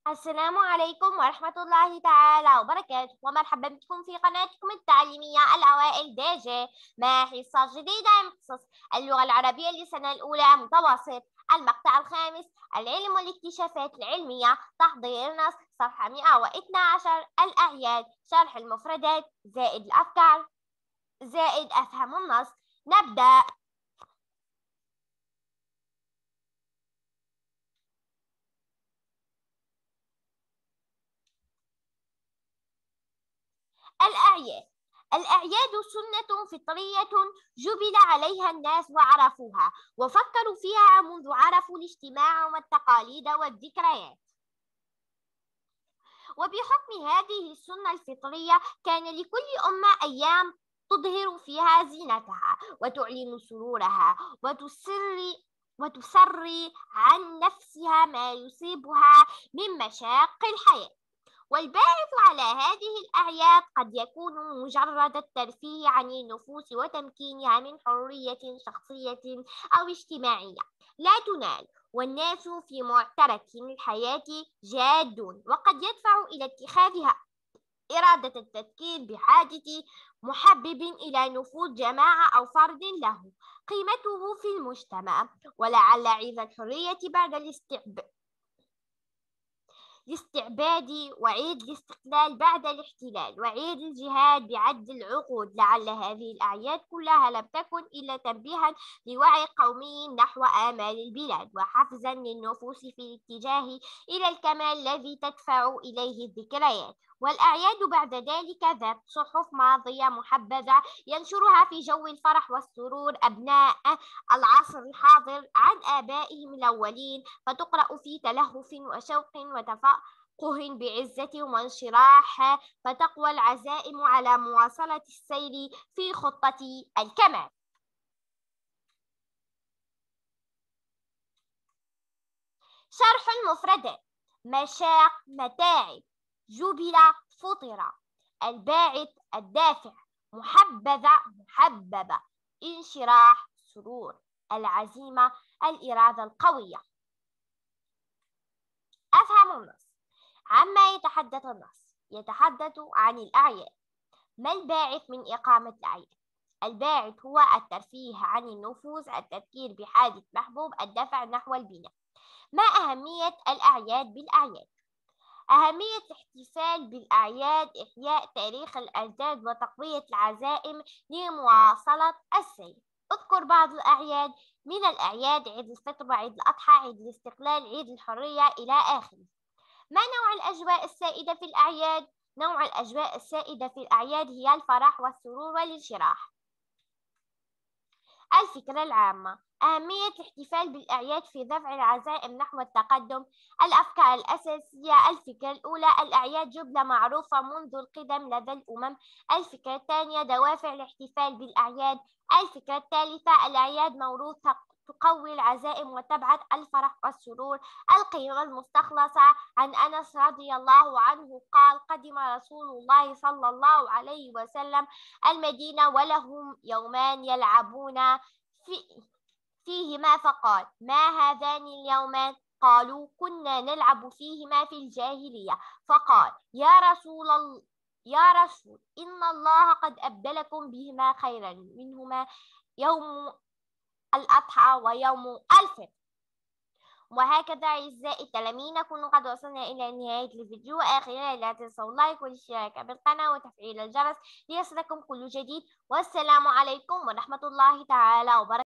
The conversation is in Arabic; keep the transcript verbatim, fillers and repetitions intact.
السلام عليكم ورحمة الله تعالى وبركاته، ومرحبا بكم في قناتكم التعليمية الأوائل دي جي مع حصة جديدة من قصص اللغة العربية للسنة الأولى متوسط. المقطع الخامس: العلم والاكتشافات العلمية. تحضير نص صفحة مئة واثني عشر. الأعياد، شرح المفردات زائد الأفكار زائد أفهم النص. نبدأ. الأعياد. الأعياد سنة فطرية جبل عليها الناس وعرفوها وفكروا فيها منذ عرفوا الاجتماع والتقاليد والذكريات. وبحكم هذه السنة الفطرية كان لكل أمة أيام تظهر فيها زينتها وتعلن سرورها وتسر وتسري عن نفسها ما يصيبها من مشاق الحياة. والباعث على هذه الأعياد قد يكون مجرد الترفيه عن النفوس وتمكينها من حرية شخصية أو اجتماعية لا تنال، والناس في معترك الحياة جادون، وقد يدفع إلى اتخاذها إرادة التذكير بحاجة محبب إلى نفوذ جماعة أو فرد له قيمته في المجتمع. ولعل عيد الحرية بعد الاستعباد الاستعباد وعيد الاستقلال بعد الاحتلال وعيد الجهاد بعد العقود، لعل هذه الأعياد كلها لم تكن إلا تنبيها لوعي قومي نحو آمال البلاد وحفزا للنفوس في الاتجاه إلى الكمال الذي تدفع إليه الذكريات. والأعياد بعد ذلك ذات صحف ماضية محبذة ينشرها في جو الفرح والسرور أبناء العصر الحاضر عن آبائهم الأولين، فتقرأ في تلهف وشوق وتفاؤل قه بعزة وانشراح، فتقوى العزائم على مواصلة السير في خطة الكمال. شرح المفردات: مشاق متاعب، جبل فطر، الباعث الدافع، محبذة محببة، انشراح سرور، العزيمة الإرادة القوية. أفهم النص. عما يتحدث النص؟ يتحدث عن الأعياد. ما الباعث من إقامة الأعياد؟ الباعث هو الترفيه عن النفوس، التذكير بحاجة محبوب، الدفع نحو البناء. ما أهمية الأعياد بالأعياد؟ أهمية الاحتفال بالأعياد إحياء تاريخ الأجداد وتقوية العزائم لمواصلة السير. اذكر بعض الأعياد. من الأعياد عيد الفطر وعيد الأضحى، عيد الاستقلال، عيد الحرية إلى آخره. ما نوع الأجواء السائدة في الأعياد؟ نوع الأجواء السائدة في الأعياد هي الفرح والسرور والانشراح. الفكرة العامة: أهمية الاحتفال بالأعياد في دفع العزائم نحو التقدم. الأفكار الأساسية: الفكرة الأولى: الأعياد جملة معروفة منذ القدم لدى الأمم. الفكرة الثانية: دوافع الاحتفال بالأعياد. الفكرة الثالثة: الأعياد موروث تقوي العزائم وتبعث الفرح والسرور. القيمة المستخلصة: عن أنس رضي الله عنه قال: قدم رسول الله صلى الله عليه وسلم المدينة ولهم يومان يلعبون في فيهما، فقال: ما هذان اليومان؟ قالوا: كنا نلعب فيهما في الجاهلية. فقال: يا رسول الله يا رسول إن الله قد أبدلكم بهما خيرا منهما يوم الأضحى ويوم الفطر. وهكذا أعزائي التلاميذ نكون قد وصلنا إلى نهاية الفيديو. آخرا لا تنسوا اللايك والاشتراك بالقناة وتفعيل الجرس ليصلكم كل جديد. والسلام عليكم ورحمة الله تعالى وبركاته.